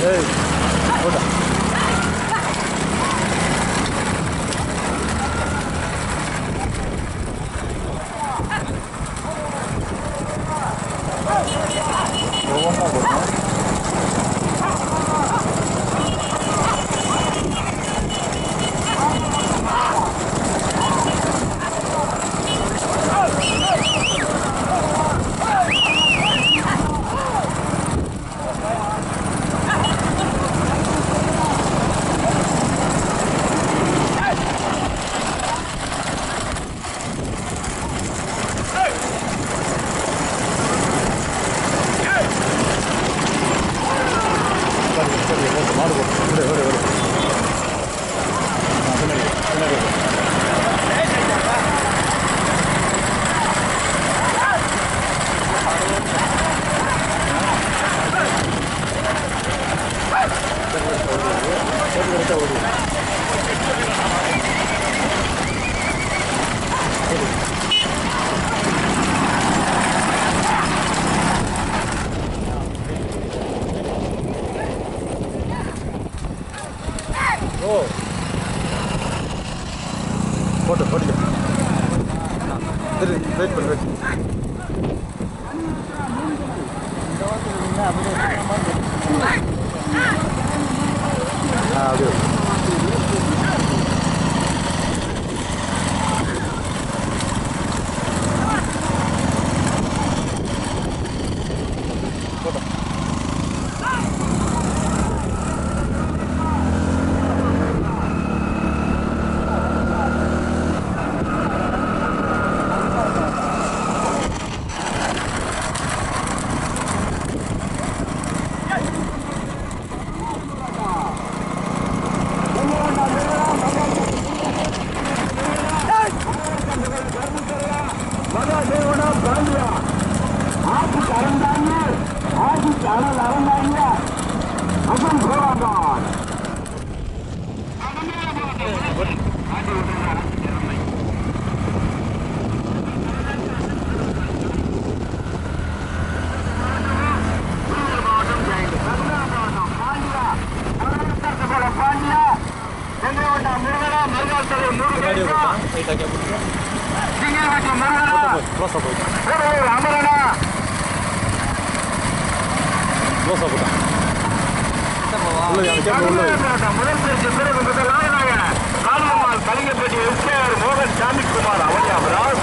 ஏய் போடா ஒவ்வொன்றா போடணும் போட்டு போட்டு வெயிட் பண்ணு வெயிட் அது கலிங்கப்பட்டி எஸ்கேஆர் மோகன் சாமிக்குமார் அவனியாபுரம்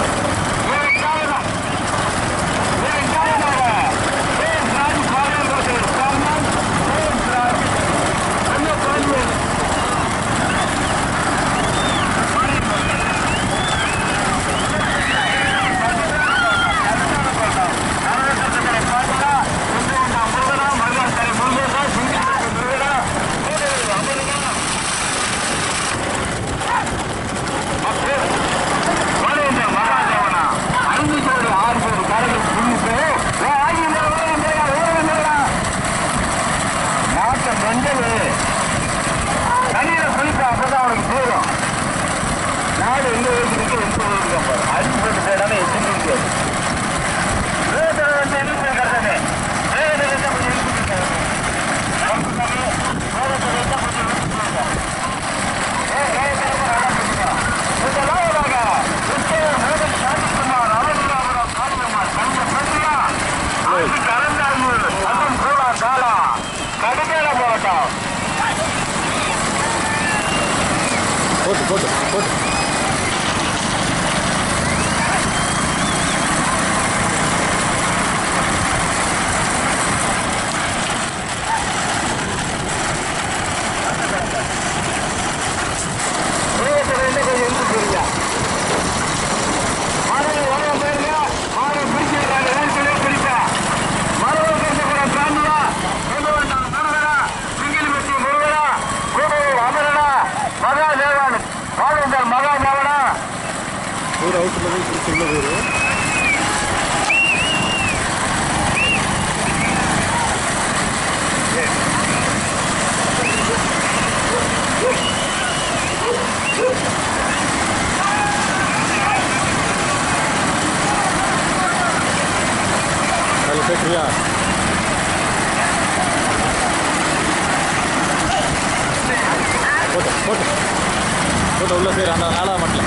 போட்டு உள்ள சரி அந்த 4ஆவது மாட்டில்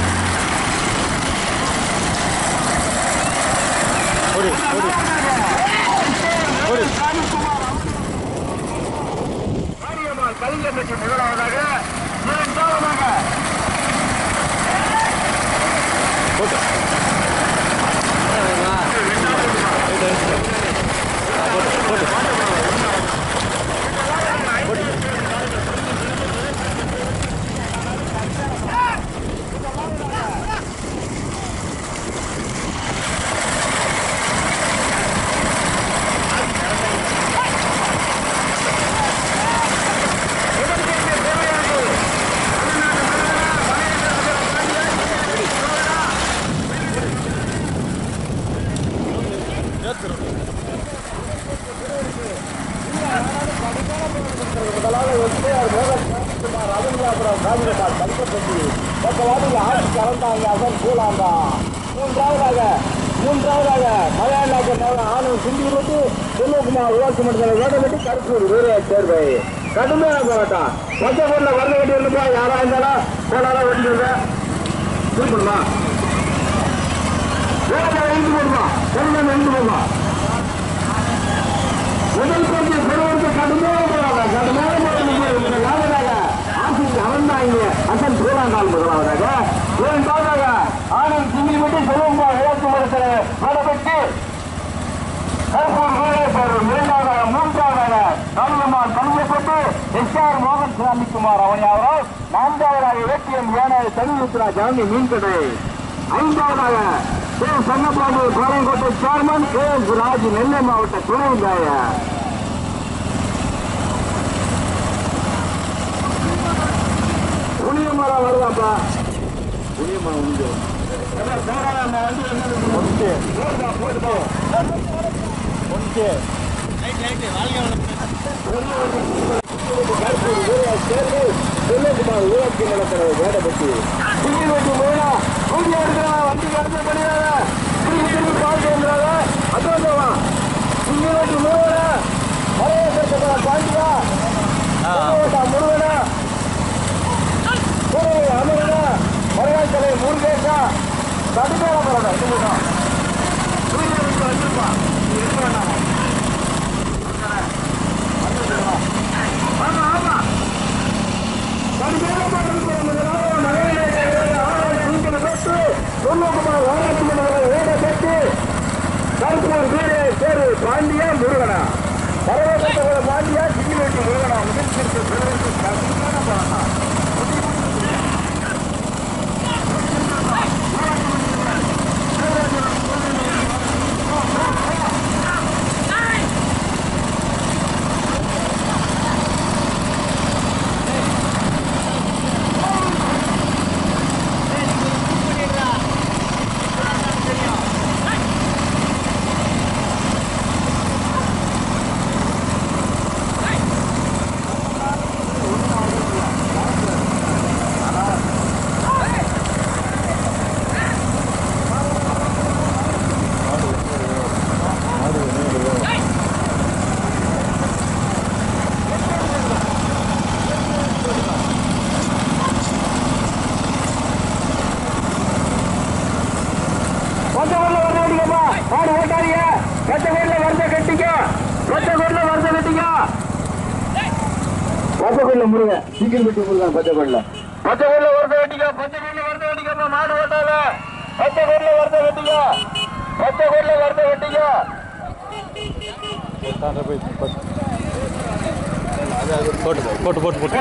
ஓடி ஓடி ஓடி கலிங்கப்பட்டி முதலாவதாக இரண்டாவதாக போட்டு மூன்றாவதாக மலையாள ஆனந்த் சிண்டிவிட்டு செல்வகுமார் ஊராட்சி மன்றத்தில் வேடப்பட்டி கருப்பூர் வீரர் சேர்வை கடுமையான போராட்டம் மொத்தப்பூர்ல வரல வெட்டி இருந்துப்பா யாரா இருந்தாலும் போனாலும் வெட்டிடுங்க திருப்பணுமா எழுந்து போடுமா எழுந்து போடுமா முதல் பகுதி பெறுவதற்கு கடுமையான போராட்டம் கடுமையான ஆட்சிக்கு அவன்தாங்க அசன் போராண்டால் முதலாவதாக இரண்டாவதாக ஆனந்த் சிங்கிவிட்டு செல்வகுமார் ஊராட்சி மன்றத்தில் வேடப்பட்டி கருப்பூர் வீரர் சேர்வை இரண்டாவதாக மூன்றாவதாக கல்விமார் கல்விப்பட்டு எஸ்ஆர் மோகன் சாமிக்குமார் அவனி அவரால் நான்காவதாக ஏடிஎம் ஏனாய் தனிமுத்ரா ஜாமி மீன்கடை ஐந்தாவதாக K Channababu Korangottai chairman K S Raj Nellai மாவட்ட துணை மேயர் புளியமரம் வருதாப்பா புளியமரம் உண்டு செல்வகுமார் ஊராட்சி நடத்துறது வேடப்பட்டி வண்டி கடத்த பண்ணிடாத திரும்பி பார்த்து வந்துடாத அதான் சிங்கிவட்டி முருகனா மலையேற்ற பாண்டியா முருகனா அமரனா மலையாள முருகேஷா கடுமையான போராட்டம் வச்சிருப்பா ஆமா ஆமா கருப்பூர் வீடு பேரு பாண்டியா முருகனா பரவ பாண்டியா சிங்கிவட்டி முருகனா முருங்க சீக்கிரம் வெட்டி முருகன் பச்சைக்கோட்ல வருத வெட்டிக்கா பச்சைக்கோட்ல வருத வெட்டிக்கா மாடு ஓட்டாத பச்சைக்கோட்ல வருத வெட்டிக்கா பச்சைக்கோட்ல வருத வெட்டிக்கா போட்டு போட்டு போட்டு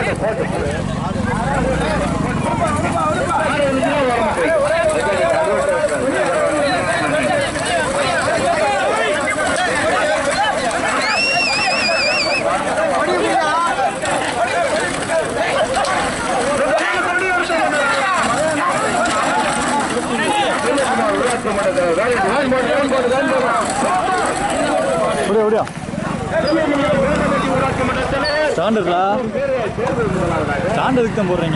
ஸ்டாண்ட் இருக்கா ஸ்டாண்ட் எதுக்கு தான் போடுறீங்க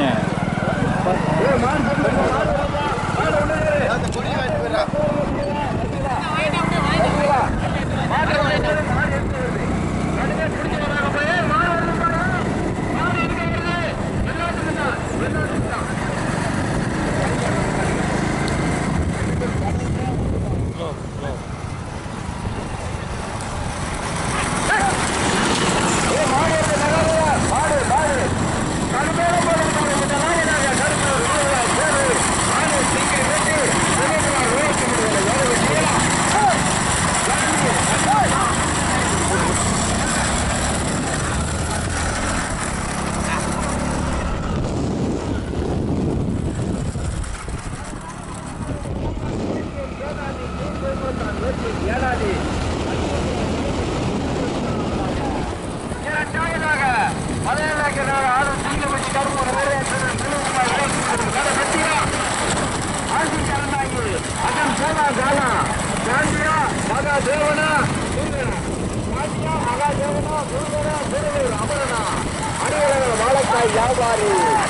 அமரனா அணிவலங்கள் வாழைக்காய் வியாபாரி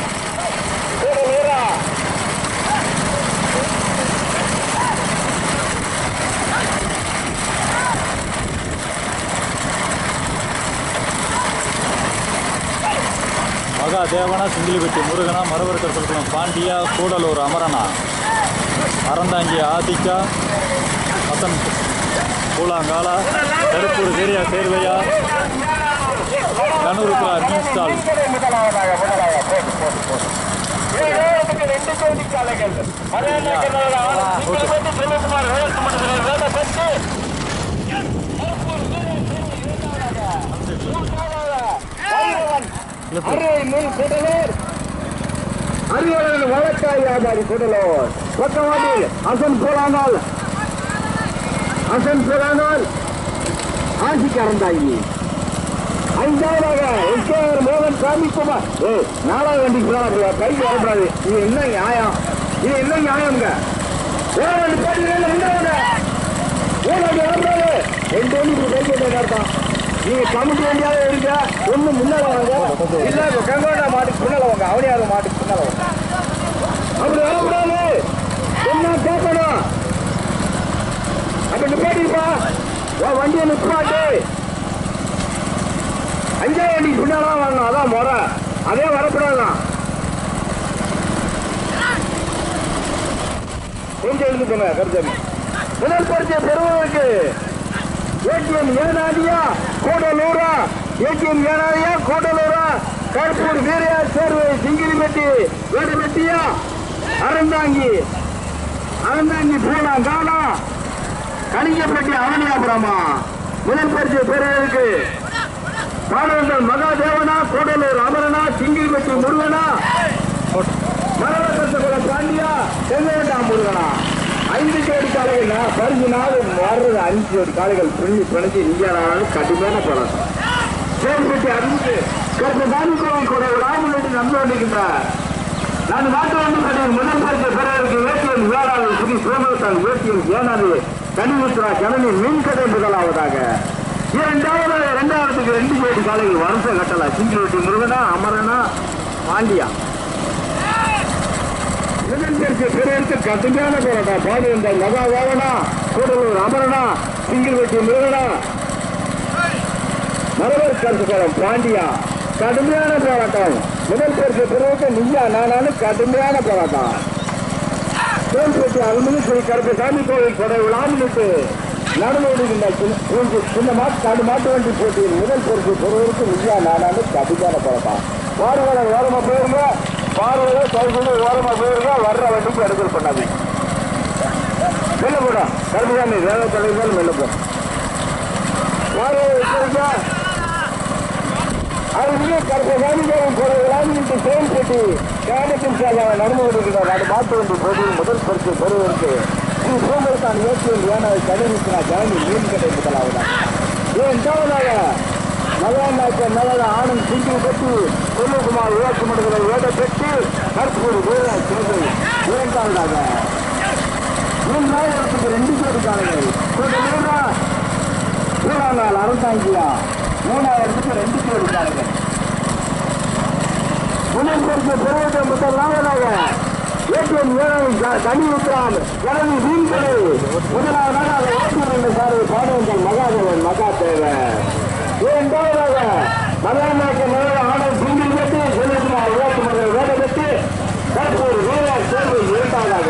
மகா தேவனா சிங்கிலிப்பட்டி முருகனா மரவர்க்கர் சொல்கிறோம் பாண்டியா கூடலூர் அமரனா அறந்தாங்கி ஆதிக்கா வசன் கூழாங்காலா கருப்பூர் வீரியா சேர்வையா கனூருக்குலா மீன் ஸ்டால் அறிவலன் வழக்காய் வியாபாரி கூடலூர் பக்கவாட்டில் அசன் போலானால் ஆட்சிக்கு அறந்தாங்கி ஐந்தாவதாக எஸ்கேஆர் மோகன் சாமிக்குமார் நாலாவது வண்டி கை வரக்கூடாது. இது என்ன நியாயம்ங்க? ஓராண்டு போட்டியில் ரெண்டாவது ஓராண்டு வரக்கூடாது. 2 வண்டிக்கு கை கேட்ட அர்த்தம். நீங்க கமிட்டி வண்டியாவே இருக்க ஒண்ணு முன்னால வாங்க, இல்ல கங்கோட்டா மாட்டுக்கு பின்னால வாங்க, அவனியார் மாட்டுக்கு பின்னால வாங்க. அப்படி வரக்கூடாது. என்ன கேட்கணும்? அப்ப நிப்பாட்டிப்பா வண்டியை நிப்பாட்டு. 5ஆவது வண்டிக்கு பின்னால்தான் வரணும். அதான் முறை. அதே வரக்கூடாதான். கொஞ்சம் எழுந்து போங்க கருத்தவி. முதல் பரிசை பெறுவதற்கு ஏடிஎம் ஏனாதியா கூடலூரா, ஏடிஎம் ஏனாதியா கூடலூரா, கருப்பூர் வீரியா சேர்வை சிங்கிலிப்பட்டி வேடுபட்டியா அறந்தாங்கி பூனாங்கானா கலிங்கப்பட்டி அவனியாபுரமா. முதல் பரிசை பெறுவதற்கு பாடல்கள் மகாதேவனா கூடலூர் அமரனா சிங்கிலிப்பட்டி முருகனா மரவர்க்கர் பாண்டியா செங்கோட்டா முருகனா. 5 ஜோடி காளைகள் பரிசு நாள் வர்றது 5 ஜோடி காளைகள் பிணைஞ்சு இந்தியானாலும் கடுமையான போராட்டம். சேமிப்பட்டி அறிவித்து கருப்பதானிக்கோவில் கூட ராமநாட்டி நம்ப வேண்டியிருக்கின்றார். நான் நாட்டு வந்து கட்டிய முதல் பரிசு பெறவருக்கு ஏடிஎம் வேளாளர் ஸ்ரீ சோமரத்தான் ஏடிஎம் ஏனாது கனிமுத்ரா ஜனனி மீன்கடை முதலாவதாக. இரண்டாவதாக 2ஆவதுக்கு 2 ஜோடி காளைகள் வருஷ கட்டலாம். சிங்கிலிப்பட்டி முருகனா அமரனா பாண்டியா. பெரியருக்கு கடுமையான போராட்டம். பாடுகின்ற மகாதேவனா கூடலூர் அமரனா சிங்கிலிப்பட்டி முருகனா மரவர்க்கர் பாண்டியா கடுமையான போராட்டம். முதல் பரிசு பெறுவதற்கு நீயா நானு கடுமையான போராட்டம். சேமிப்பட்டி அருள்மிகு ஸ்ரீ கருப்பசாமி கோவில் கொடை விழாமிட்டு நடந்து வருகின்ற சின்ன மாட்டு வண்டி போட்டியில் முதல் பரிசு பெறுவதற்கு நீயா நானு கடுமையான போராட்டம். பார்வையாளர் ஓரமா போயிருங்க, பார்வையாளர் சைக்கிள் ஓரமா போயிருங்க, வர்ற வண்டிக்கு எடுக்கல் பண்ணாது. மெல்ல போடா கருமையான வேலை தலைவர் மெல்ல போ. பார்வையாளர் அருள்மிகு கருப்பசாமி கோவில் கொடை விழாமிட்டு சேமிப்பட்டி கேடத்தின் நடந்து வருகிறார். அது மாட்டு வண்டி போட்டியில் முதல் பரிசு பெறுவதற்கு ஸ்ரீ சோமரத்தான் ஏற்றியல் ஏனாது கனிமுத்ரா ஜனனி மீன்கடை முதலாவதாக. இரண்டாவதாக மகாநாயக்கர் நகர ஆனந்த் சிங்கிலிப்பட்டி செல்வகுமார் ஊராட்சி மன்றங்களை வேடப்பெற்று கருப்பூர் வீரா சேர்வை இரண்டாவதாக. 3ஆயிரத்துக்கு 2 ஜோடி காளைகள் கூடாங்கால் அறந்தாங்கியா 3ஆயிரத்துக்கு 2 ஜோடி காளைகள். முதல் பரிசு பெறுவதற்கு முதலாவதாக ஏடிஎம் ஏனாது கனிமுத்ராம் ஜனனி மீன்கடை முதலாவதாக அதை ஓட்டுநர் சார்பு பாடுவங்கள் மகாதேவன் மகாதேவன். இரண்டாவதாக மகாநாயக்கர் நகர ஆனந்த் சிங்கிலிப்பட்டி செல்வகுமார் ஊராட்சி மன்ற வேடப்பெற்று கருப்பூர் வீரா சேர்வை இரண்டாவதாக.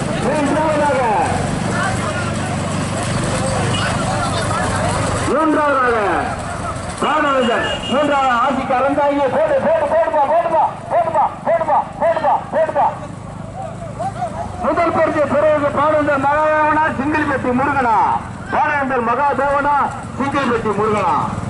மூன்றாவதாக காணவர்கள் மூன்றாவது ஆட்சிக்கு அறந்தாங்க. முதல் பரிசு பெறுவது பாடந்தர் மகாதேவனா சிங்கிலிப்பட்டி முருகனா. பாடந்தர் மகாதேவனா சிங்கிலிப்பட்டி முருகனா.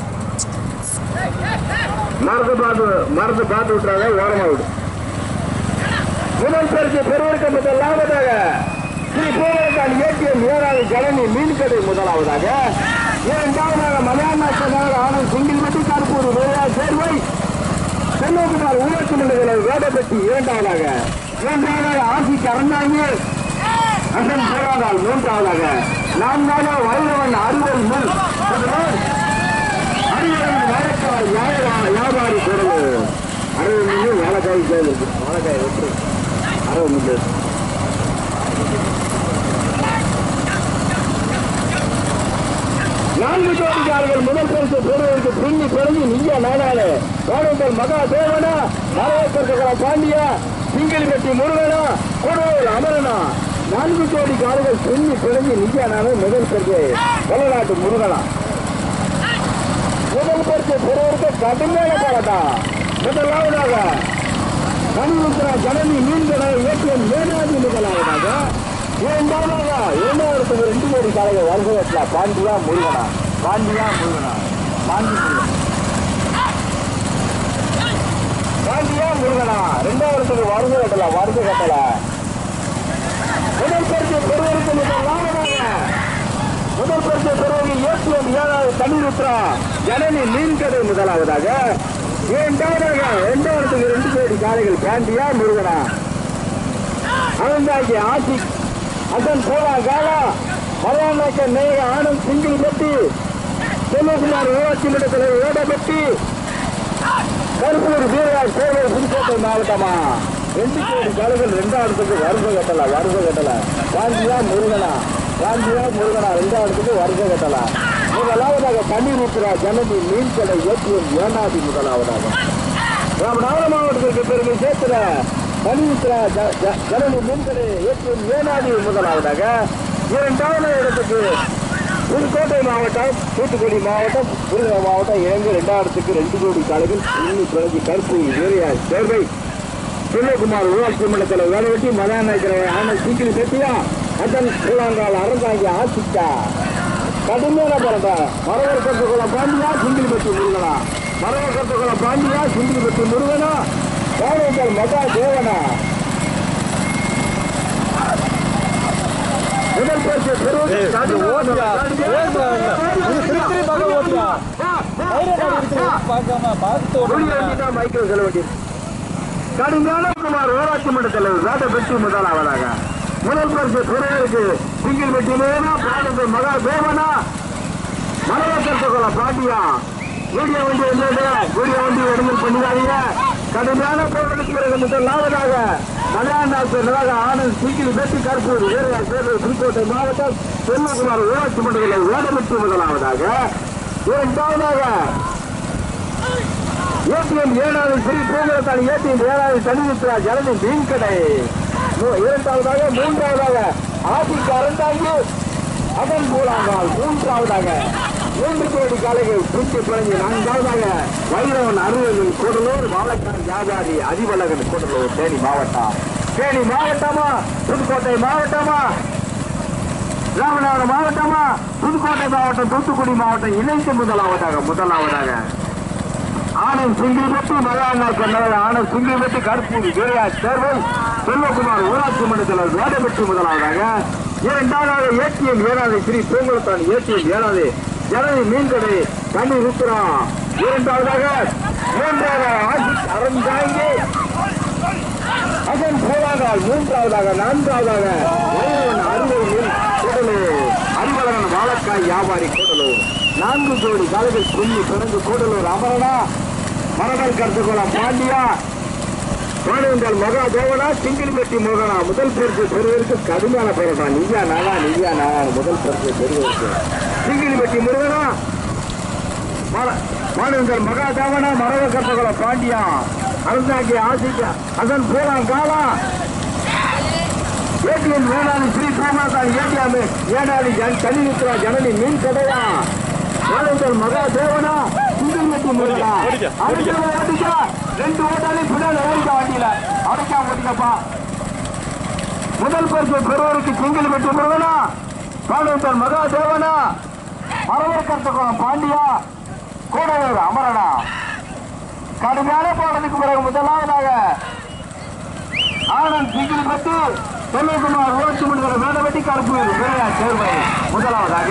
மறந்து பார்த்து விட்டுறாங்க, ஓரமா விடு. முதல் பரிசு பெறுவதற்கு முதலாவதாக ஸ்ரீ சோமரத்தான் ஏடிஎம் ஏனாது ஜனனி மீன்கடை முதலாவதாக. இரண்டாவதாக மகாநாயக்கர் நகர ஆனந்த் சிங்கிலிப்பட்டி கருப்பூர் வீரா சேர்வை செல்வகுமார் ஊராட்சி மன்றங்களை வேடப்பெட்டி இரண்டாவதாக. மூன்றாவதாக ஆட்சிக்கு அறந்தாங்க அசன் போராடால் மூன்றாவதாக. 4ஆவது வைரவன் அறுவல் முன் வியாபாரி கூடல் 60 மில்லி வாழைக்காய் சேர்ந்து வாழைக்காய் வெட்டு 60 மில்லி. நான்கு ஜோடிக்காரர்கள் முதல் பரிசு பெறுவதற்கு பின்னி பிறகு நீங்க நானாலே வாழுங்கள் மகா தேவனா மரவேற்கிற பாண்டியா சிங்கிலிப்பட்டி முருகனா கொடுவூர் அமரனா. நான்கு ஜோடிக்காரர்கள் பின்னி பிறகு நீங்க நானே முதல் பரிசு வல்லநாட்டு முருகனா. முதல் பரிசு பெறுவதற்கு கடுமையான போராட்டா. முதலாவதாக மணிமுத்ரா ஜனனி மீன்கடை ஏடிஎம் மேனாதி முதலாவதாக. இரண்டாவதாக 2 கோடி காலைகள் வருகை பாண்டியா முருகனா பாண்டியா முருகனா பாண்டியா முருகனா. 2வது வருகை கட்டல முதல் பரிசு பெறுவதற்கு முதல் பரிசு பெறுவது ஏடிஎம் 7வது தனிருத்ரா ஜனனி மீன்கடை முதலாவதாக. இரண்டாவதாக 2 கோடி காலைகள் பாண்டியா முருகனா. அவந்தாக்கி ஆசிக் அதன் போலா காலா மலையாள நேய ஆனந்த் சிங்கிலிப்பட்டி செல்வகுமார் ஊராட்சி மன்ற தலைவர் ஓடப்பட்டி கருப்பூர் வீரராஜ் கோவில் புதுக்கோட்டை மாவட்டமா. 2 கோடி காலைகள் 2வது வருகை கட்டல பாண்டியா முருகனா 2வது வருகை கட்டல. முதலாவதாக தண்ணீர் ஊற்றுறா ஜனனி மீன்கடை ஏடிஎம் ஏனாதி முதலாவதாக. ராமநாதபுரம் மாவட்டத்திற்கு பெருமை சேர்த்துல தண்ணீர் ஜனனி மீன்கடை ஏடிஎம் ஏனாதி முதலாவதாக. 2வது இடத்துக்கு புதுக்கோட்டை மாவட்டம் தூத்துக்குடி மாவட்டம் விருதுநகர் மாவட்டம் இறங்கி 2வது 2 கோடி காலைகள் இன்னி பிறகு கருப்பூர் வீரராஜ் சேர்வை செல்வகுமார் ஊராட்சி மன்ற தலைவர் வேலைவெட்டி மதாநாயக்கரை ஆனந்த் சீக்கிரி பேட்டியா அதன் கூழாங்கால் அறந்தாங்கி ஆசிக்கா. கடுமையான போராட்ட மரவர் கருத்துக்குள்ள பாண்டியா சிங்கிலிப்பட்டி முருகனா மரவர் கருத்துக்குள்ள பாண்டியா சிங்கிலிப்பட்டி முருகனா வாழுங்கள் மகா தேவனா. முதல் பரிசு மைக்கேல் செலவட்டி கடுமையான குமார் ஊராட்சி மன்ற தலைவர் வேட்டப்பட்டி முதலாவதாக. முதல் பரிசு பெறுவதற்கு சிங்கிலிப்பட்டியிலேனா பாடுங்கள் மகா தேவனா மரவக்கருத்துக்குள்ள பாண்டியா. வீடியோ வண்டி எடுங்கள் பண்ணிடாதீங்க. கடுமையான போராட்டத்துக்கு பிறகு முதலாவதாக மலையாள ஆனந்த் சீக்கிரி பேட்டி கருப்பூர் வீரராஜ் சேர்வை புதுக்கோட்டை மாவட்டம் செல்வகுமார் ஊராட்சி மன்றத்தில் ஓடப்பட்டு முதலாவதாக. இரண்டாவதாக ஏடிஎம் 7வது ஸ்ரீ பூங்கரத்தால் ஏடிஎம் 7வது தனிமுத்ரா ஜனனி மீன்கடை. இரண்டாவதாக 3வது ஆசிக்கு அறந்தாங்கி அதன் மூலங்கால் 3வது 3 கோடி காலைகள் சுற்றி பிறகு 4வது வைரவன் அருவன் கூடலூர் வாழைக்கான் வியாபாரி அதிவலகன் கூடலூர் தேனி மாவட்டமா புதுக்கோட்டை மாவட்டமா ராமநாதபுரம் மாவட்டமா புதுக்கோட்டை மாவட்டம் தூத்துக்குடி மாவட்டம் இணைந்து முதலாவதாக ஆனந்த் சிங்கிலிப்பட்டி மலையாள ஆனந்த் சிங்கிலிப்பட்டி கருப்பூர் வீரராஜ் சேர்வை செல்வகுமார் ஊராட்சி மன்ற தலைவர் வேடப்பட்டி முதலாவதாக. இரண்டாவதாக ஏடிஎம் 7வது ஸ்ரீ பூங்குளத்தான் ஏடிஎம் 7வது ஜனனி மீன்கடை தண்ணி ருத்ரா. இரண்டாவதாக 3வது ஆசிக் அறந்தாங்கி அதன் போலாங்கால். 3வது 4வது அறிவழகன் வாழைக்காய் வியாபாரி கூடலூர். 4 ஜோடி காலைகள் புள்ளி பிறந்து கூடலூர் அமரனா மரவர் கருத்துக்குளம் பாண்டியா வாழுங்கள் மகா தேவனா சிங்கிலிப்பட்டி முருகனா. முதல் பரிசு பெறுவதற்கு கடுமையான போராட்டம். நீயா நானா முதல் பரிசு பெறுவதற்கு சிங்கிலிப்பட்டி முருகனா வாழுங்கள் மகா தேவனா மரவர் கருத்துக்குளம் பாண்டியா அருந்தாக்கி ஆசிக்கா அதன் போலாங்காலா ஏடிஎம் 7வது ஸ்ரீ பூமாதான் ஏடிஎம் 7வது தனிமுத்ரா ஜனனி மீன் கடையா வாழுங்கள் மகா தேவனா சிங்கிலிப்பட்டி முருகனா. ஓட்டிக்கா 2 ஓட்டாலே பின்னாடி ஓடிக்கா வண்டியில அடைக்கா ஓட்டிக்கப்பா. முதல் பரிசு பெறுவதற்கு சிங்கிலிப்பட்டி முருகனா வாழுங்கள் மகா தேவனா மரவர் கருத்துக்குளம் பாண்டியா கூடலூர் அமரனா. கடுமையான போராட்டத்துக்கு பிறகு முதலாவதாக ஆனந்த் சிங்கிலிப்பட்டி செல்வகுமார் ஊராட்சி மன்ற வேடப்பட்டி கருப்பூர் வீரராஜ் சேர்வை முதலாவதாக.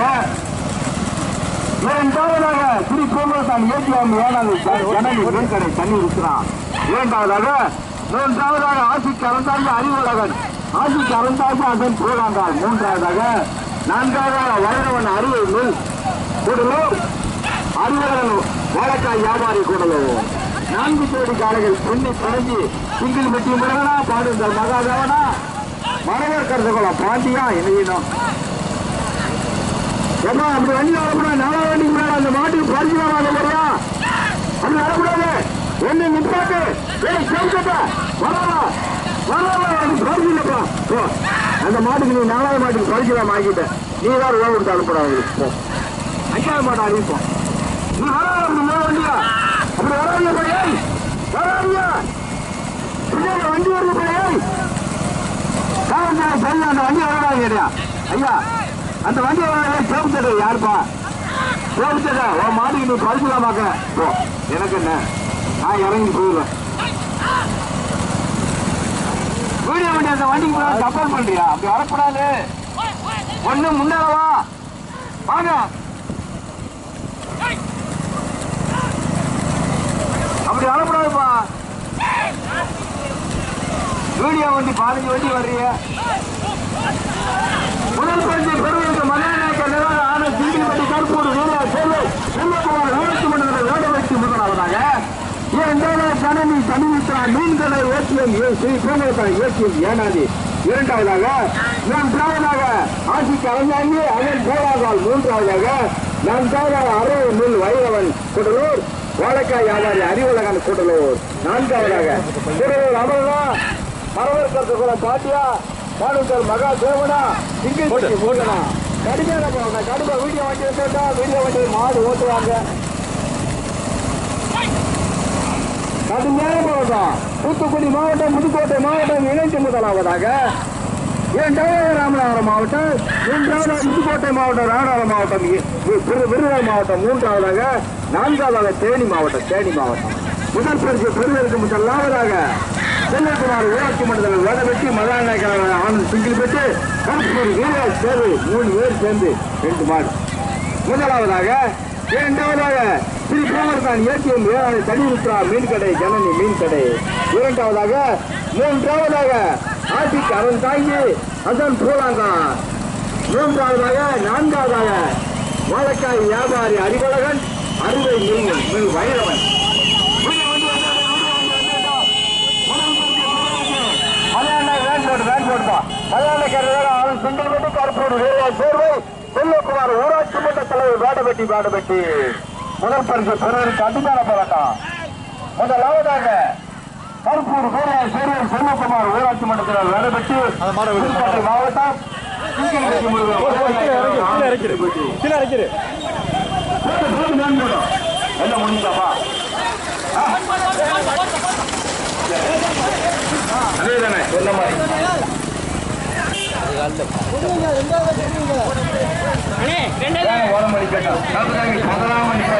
இரண்டாவதாக ஸ்ரீ பூங்கரத்தான் ஏடிஎம் 7வது ஜனனி மீன்கடை தண்ணி ருத்ரா. இரண்டாவதாக 3வது ஆசிக்கு அறந்தாங்கி அறிவழகன் அதன் போலாங்கால். 3வது 4வது வைரவன் அருள் கூடலூர் அறிவழகன் வாழைக்காய் வியாபாரி கூடலும் 4 கோடி காலைகள் பொண்ணை தொடங்கி சிங்கிள் பெட்டி முருகனா பாடுங்கள் மகாதேவனா மனவர் கருதுகோளம் பாண்டியா இணையினோம். ஏமா அப்படி வண்டி வரப்படா 4 வண்டிக்கு மேல அந்த மாட்டுக்கு பரிசுவாங்க இல்லையா? அப்படி வரக்கூடாது. என்ன நிப்பாட்டு சேர்க்கட்டா வரலாம் பரிசு இல்லப்பா. அந்த மாட்டுக்கு நீ 4வது மாட்டுக்கு பரிசுலாம் ஆகிட்ட நீ தான் ரூபா கொடுத்து அனுப்புறாங்க. 5வது மாட்டை அறிவிப்போம். நீ வர வண்டியா அப்படி வராங்க பையன் வராங்க வண்டி வருது பையன் சரியா அந்த வண்டி வராங்க இல்லையா? ஐயா அந்த வண்டி சேமித்தது யாருப்பா சேமித்தத உன் மாட்டுக்கு நீ பரிசுலாமாக்க போ. எனக்கு என்ன நான் இறங்கி போயிடுவேன். வீடியோ வண்டி அந்த வண்டிக்கு சப்போர்ட் பண்றியா? அப்படி வரக்கூடாது. ஒண்ணு முன்னேறவா வாங்க அப்படி வரக்கூடாதுப்பா. வீடியோ வண்டி 15 வண்டி வர்றீங்க. முதல் பரிசு பெறுவதற்கு மதுரை ஆன சிங்கிள் பட்டி கருப்பூர் ஊராட்சி மன்றத்தில் வேட வைத்து முதலாவதாக 2வது கணனி தனிமித்ரா மீன்கடை ஏசிஎம் ஸ்ரீ பூங்கோட்டா ஏசிஎம் ஏனாதி 2வதாக 3வதாக ஆசிக்கு அரங்காங்கி அதன் போராதால் 3வதாக 4வதாக அறுவை மில் வைரவன் கூடலூர் வாழைக்காய் வியாபாரி அறிவுலகன் கூடலூர் 4வதாக கூடலூர் அமர்வா மரவர் கருத்துக்குளம் பாட்டியா பாடுங்கள் மகா தேவனா சிங்கிள் பட்டி போட்டனா கடுமையான போவாங்க. கடுமை வீடியோ வண்டி கேட்டா வீடியோ வண்டி மாடு ஓட்டுவாங்க. கடுமையான போவதா தூத்துக்குடி மாவட்டம் புதுக்கோட்டை மாவட்டம் இணைந்து முதலாவதாக 2வது ராமநாதபுரம் மாவட்டம் 3வது புதுக்கோட்டை மாவட்டம் ராமநாதபுரம் மாவட்டம் விருதுநகர் மாவட்டம் 3வதாக 4வதாக தேனி மாவட்டம் முதல் பரிசு பெறுவதற்கு முதலாவதாக செல்லக்குமார் ஊராட்சி மன்றத்தில் வேட வெட்டி மதாநாயக்கர் ஆனந்த் சிங்கிள் பெற்று கருப்பூர் வீரராஜ் தேர்வு 3 பேர் சேர்ந்து 2 மாடு. முதலாவதாக 2வதாக ஸ்ரீ பூமர்கான் ஏசிஎம் ஏழாவது தனிமித்ரா மீன்கடை ஜனனி மீன்கடை 2வதாக 3வதாக ஆசிக்கு அவன் தாங்கி அசன் பூலாங்கா 3வதாக 4வதாக வாழைக்காய் வியாபாரி அறிவழகன் அறுவை மில் வைரவன் செல்லக்குமார் ஊராட்சி மன்ற தலைவர் வேடபெட்டி முதல் பரிசு பெறுவதற்கு அடிமான போராட்டம். முதலாவதாக கருப்பூர் சேரியர் செல்லக்குமார் ஊராட்சி மன்ற தலைவர் வேடபெட்டி மாவட்டம் என்ன முடிஞ்சாப்பா அதேதானே சொன்ன மாதிரி ஓடமணி கேட்டா